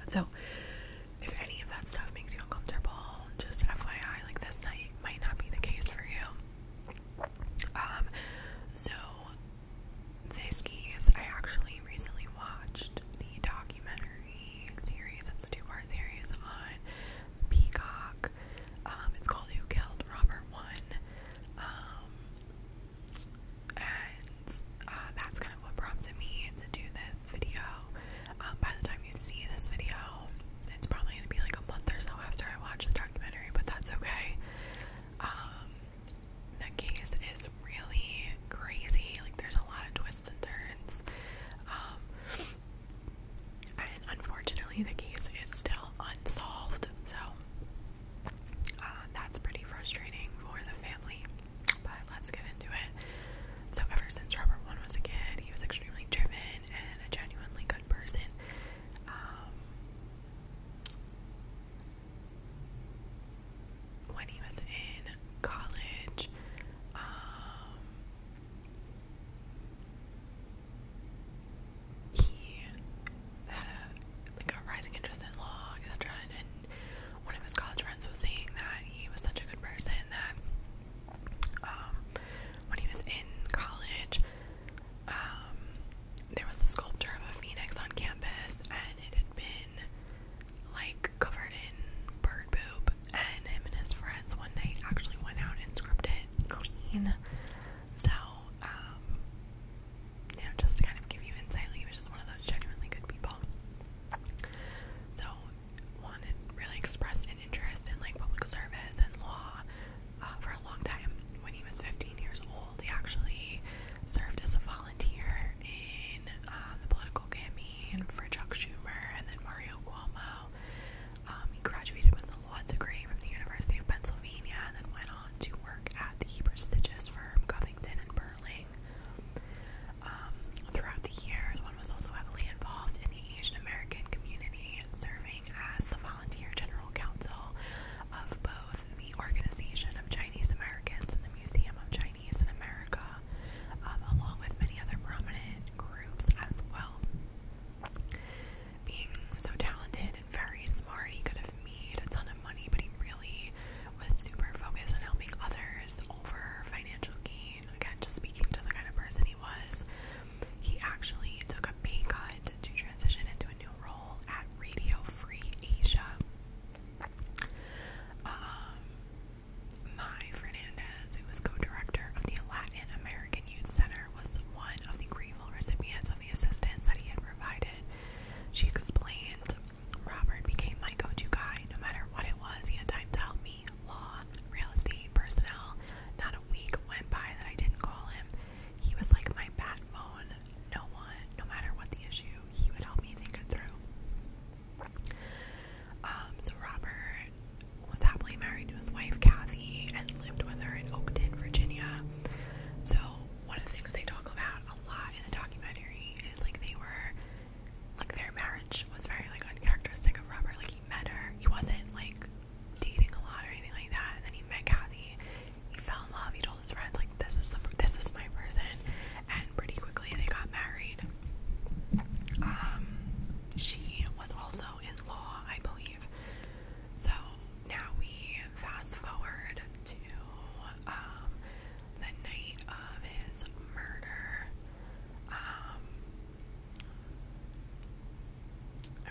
So if any of that stuff makes you uncomfortable, just FYI, like this night might not be the case for you. So this case, I actually recently watched the documentary series. It's a 2-part series on Peacock. It's called Who Killed Robert One. And that's kind of what prompted me to do this video. By the time you see this video, it's probably going to be like a month or so after I watch the documentary, but that's okay. The case is really crazy. Like, there's a lot of twists and turns. And unfortunately, the case is still unsolved. So, that's pretty frustrating for the family. But let's get into it. So, ever since Robert One was a kid, he was extremely driven and a genuinely good person. When he was in college, he had a rising interest in law, etc. And one of his college friends was saying that he was such a good person that when he was in college, there was the sculpture of a phoenix on campus, and it had been like covered in bird poop, and him and his friends one night actually went out and scrubbed it clean. So, just to kind of give you insight, he was just one of those genuinely good people. So, wanted really expressed an interest in like public service and law for a long time. When he was 15 years old, he actually served as a volunteer in the political campaign for Chuck Schumer and then Mario Cuomo. He graduated with a law degree from the University of Pennsylvania and then went on to work at the prestigious firm Covington and Burling. Throughout the years, one was also heavily involved in the Asian American community, serving as the volunteer general counsel of both the Organization of Chinese Americans and the Museum of Chinese in America, along with many other prominent groups as well. Being so talented and very smart, he could have made a ton of money, but he really was super focused on helping others over financial gain. Again, just speaking to the kind of person he was. He actually took a pay cut to transition into a new role at Radio Free Asia. Mai Fernandez, who was co-director of the Latin American Youth Center, was one of the grateful recipients of the assistance that he had provided. She explained, Robert became my go-to guy. No matter what it was, he had time to help me. Law, real estate, personnel. Not a week went by that I didn't call him. He was like my backbone. No matter what the issue, he would help me think it through. So Robert was happily married to his wife Kathy and lived with her in Oakton, Virginia. So one of the things they talk about a lot in the documentary is like their marriage was very like uncharacteristic of Robert. Like, he met her, he wasn't like dating a lot or anything like that, and then he met Kathy, he fell in love, he told his friends like this is my person, and pretty quickly they got married. She was also in law, I believe. So now we fast forward to the night of his murder.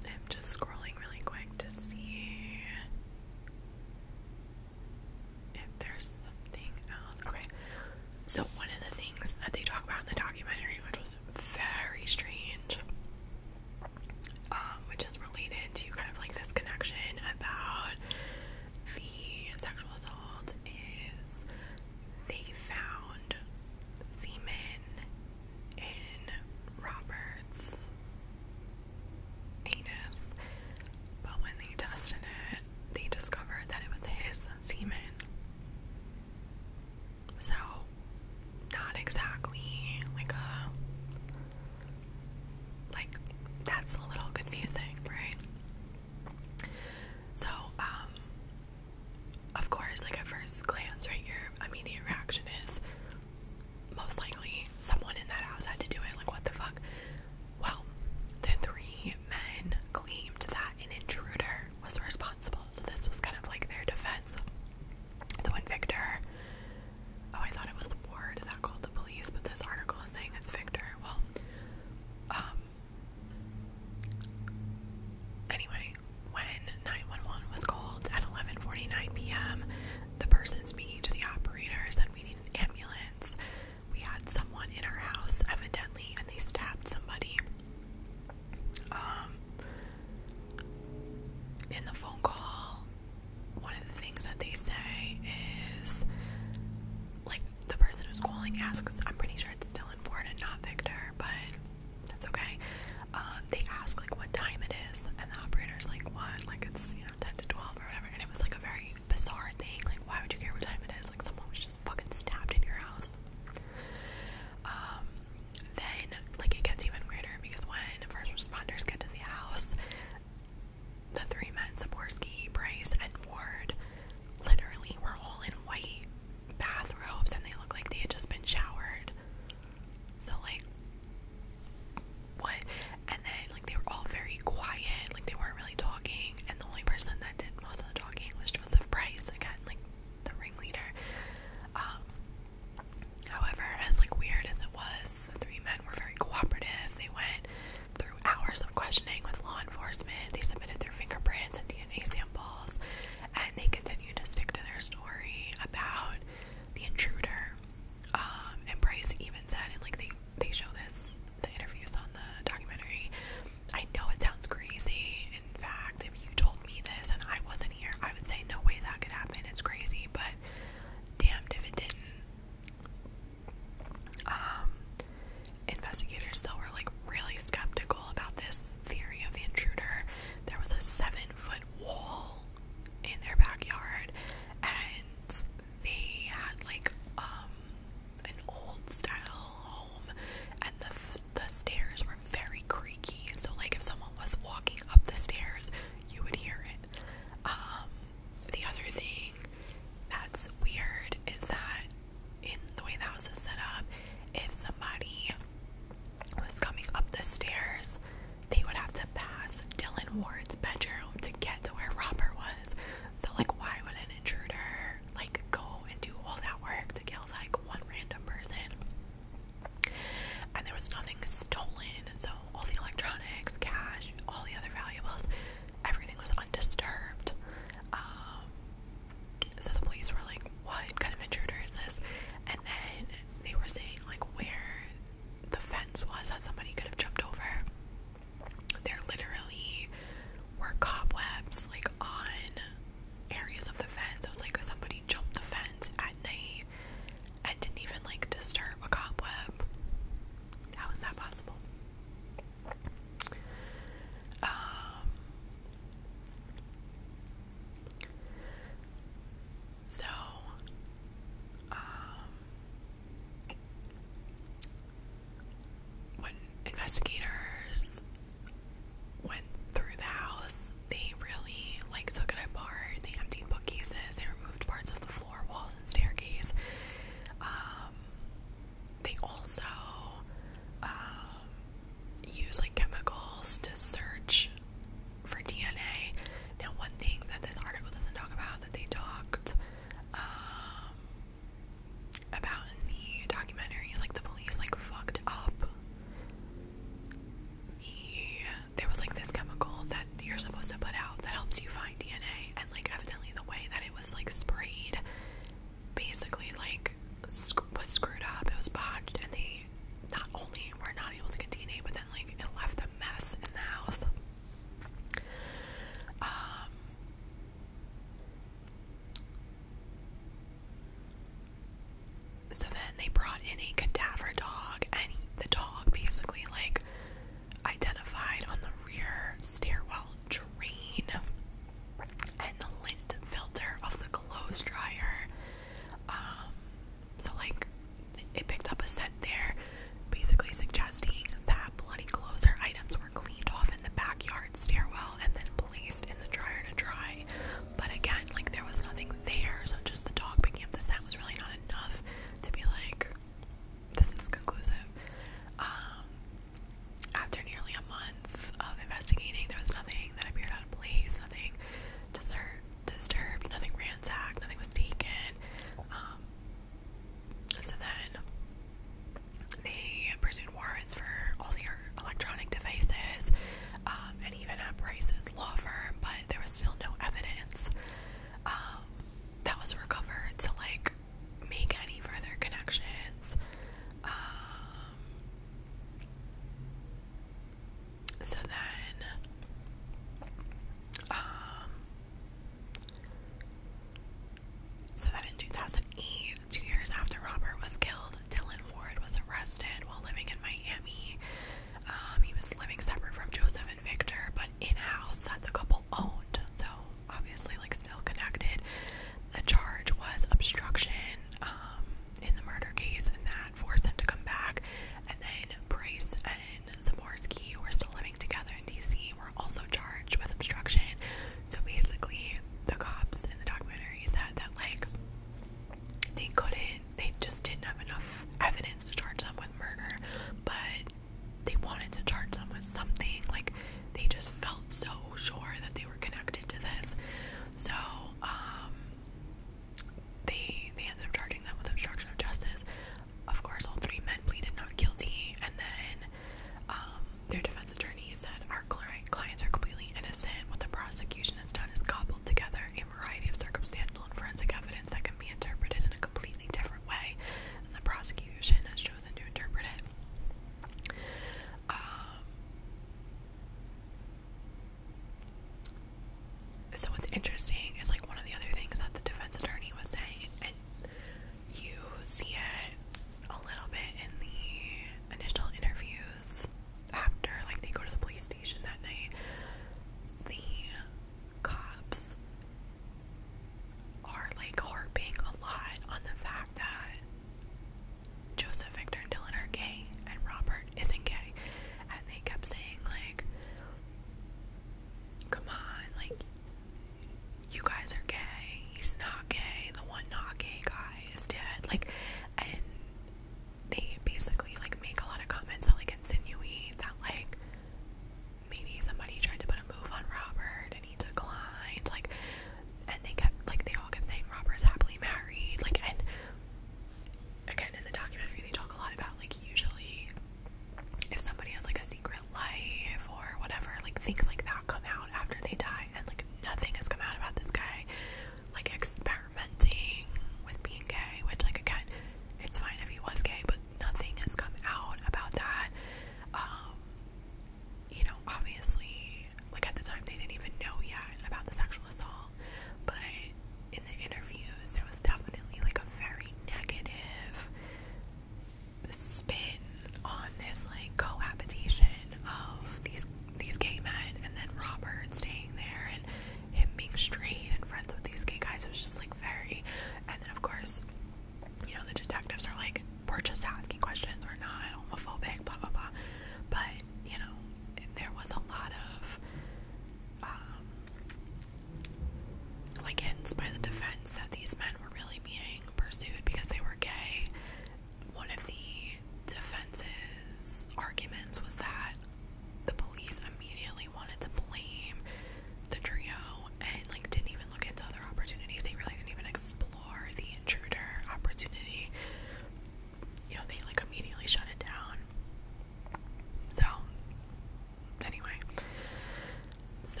So,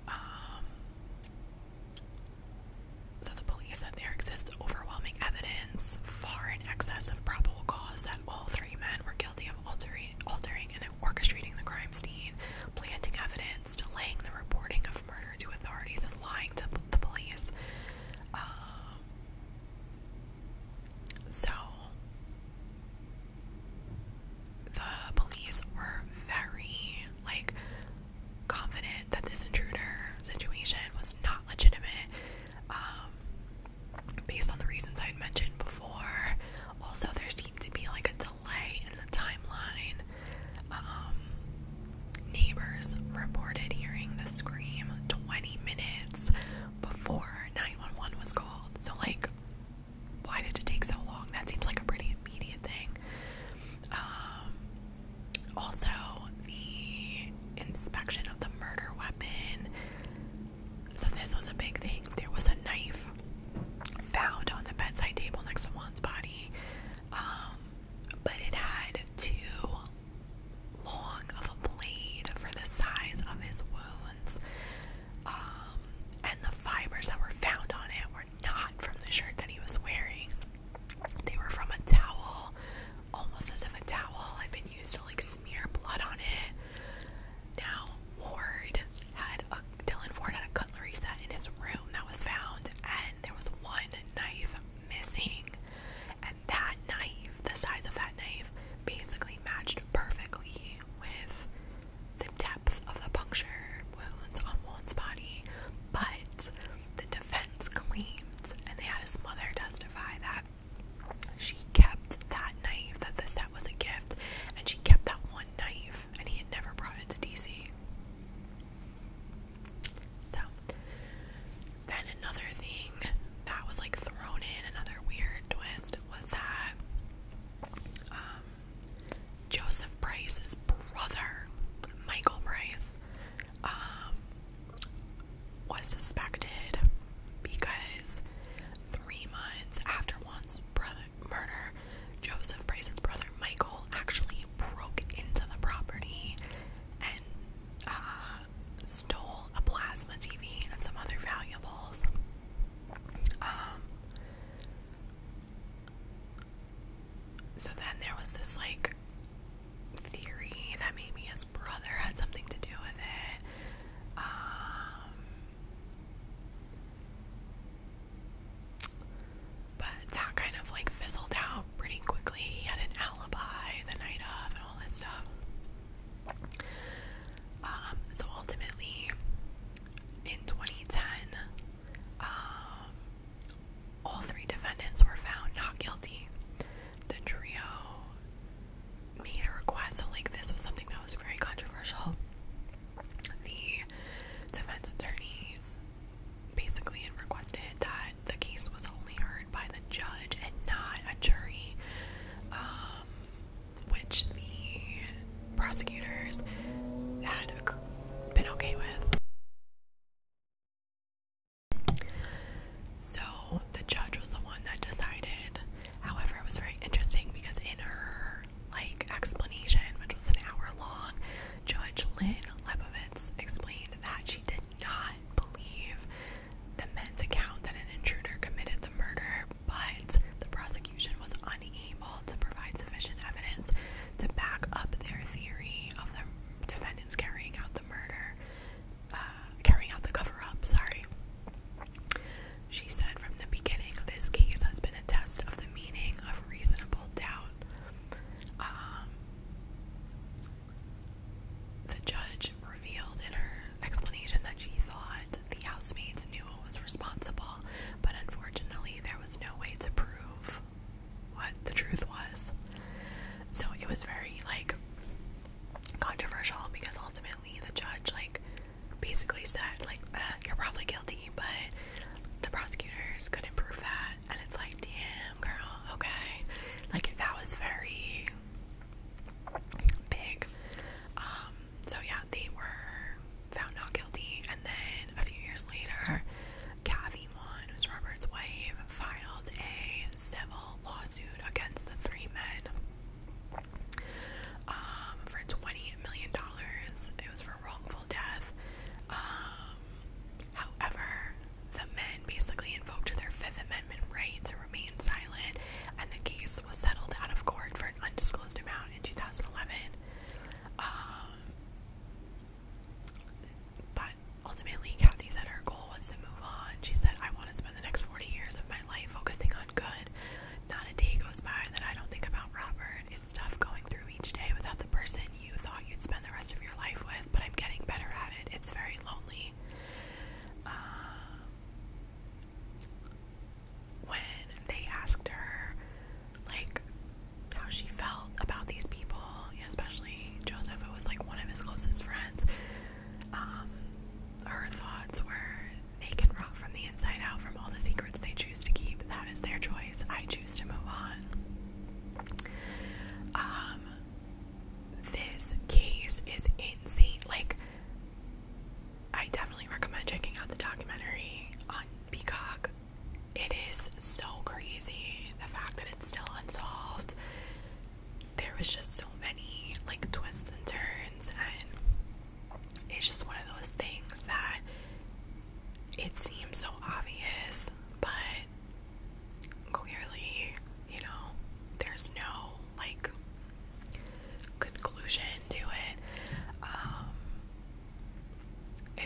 so the police said there exists overwhelming evidence, far in excess of probable cause, that all three men were guilty of altering and orchestrating the crime scene, planting evidence, delaying the reporting of murder to authorities, and lying to the police. So the police were very, like, confident that this intruder situation was not legitimate, based on the reasons I had mentioned before. Also, there seemed to be like a delay in the timeline. Neighbors reported hearing the scream 20 minutes before 911 was called. So, like, why did it take so long? That seems like a pretty immediate thing. Also, the inspection of the murder weapon. So this was a big thing. There was a knife found on the bedside table next to Juan's body, but it had too long of a blade for the size of his wound.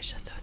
was just so